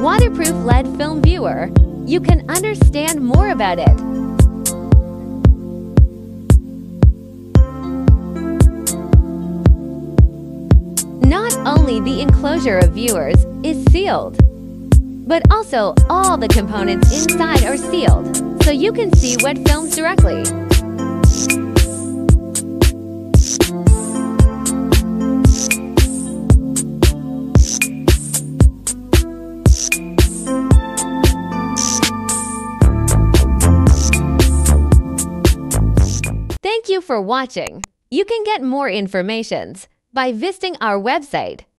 waterproof LED film viewer, you can understand more about it. Not only the enclosure of viewers is sealed, but also all the components inside are sealed, so you can see what films directly. Thank you for watching. You can get more information by visiting our website